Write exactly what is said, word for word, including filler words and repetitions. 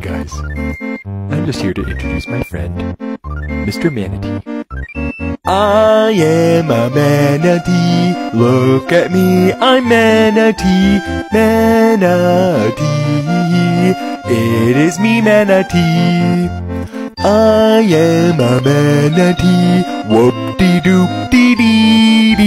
guys, I'm just here to introduce my friend, Mister Manatee. I am a manatee, look at me, I'm manatee, manatee, it is me manatee. I am a manatee, whoop-de-doop-de-dee-dee.